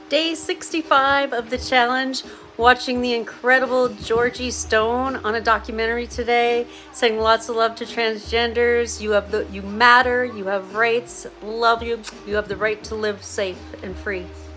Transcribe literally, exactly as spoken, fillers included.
day sixty-five of the challenge, watching the incredible Georgie Stone on a documentary today, saying lots of love to transgenders. You have the, you matter, you have rights, love you, you have the right to live safe and free.